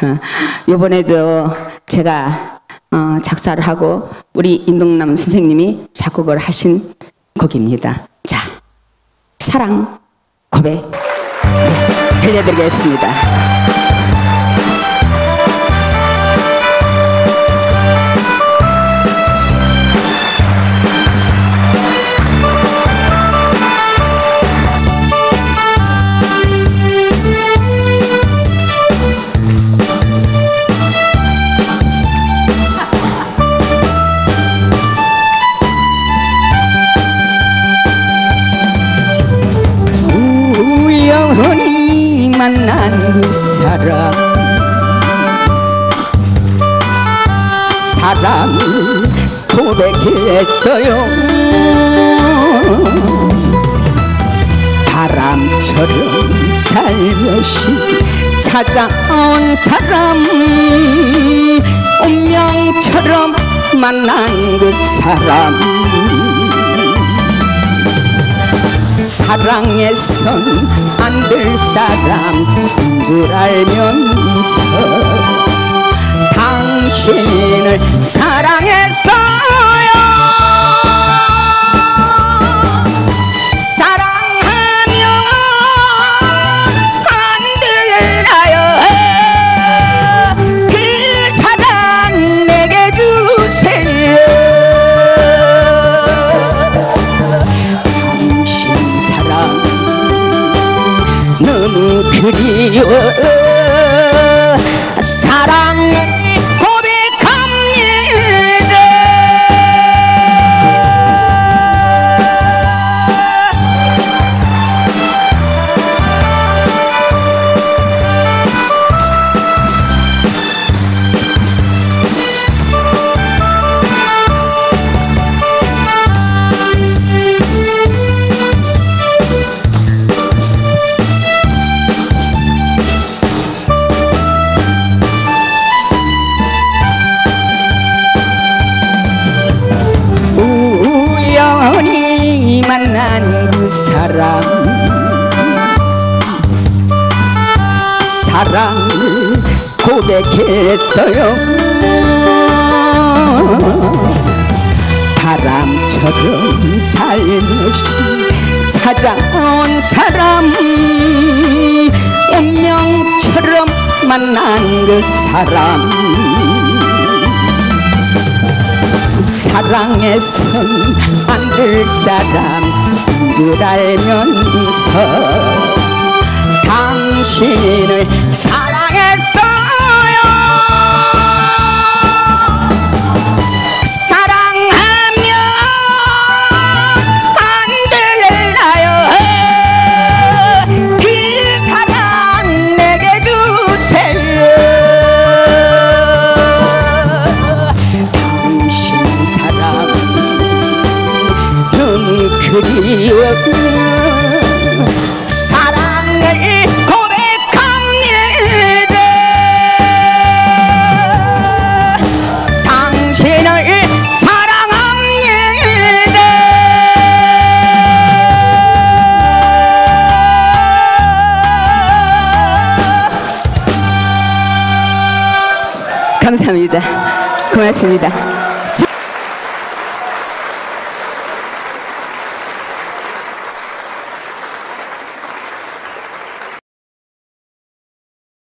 이번에도 제가 작사를 하고 우리 인동남 선생님이 작곡을 하신 곡입니다. 자, 사랑 고백 들려드리겠습니다. 우연히 만난 그 사람을 고백했어요. 바람처럼 살며시 찾아온 사람, 운명처럼 만난 그 사람, 사랑해선 안 될 사람인 줄 알면서 당신을 사랑했어요. 사랑하면 안 되나요? 그 사랑 내게 주세요. 너무 그리워 사랑을 고백합니다. 우연히 만난 그 사랑을 고백했어요. 바람처럼 살며시 찾아온 사람, 운명처럼 만난 그 사람, 사랑해선 안 될 사람인 줄 알면서 당신을 사랑했어요. 사랑하면 안 되나요? 그 사랑 내게 주세요. 그리워 사랑을 고백합니다. 당신을 사랑합니다. 감사합니다. 고맙습니다.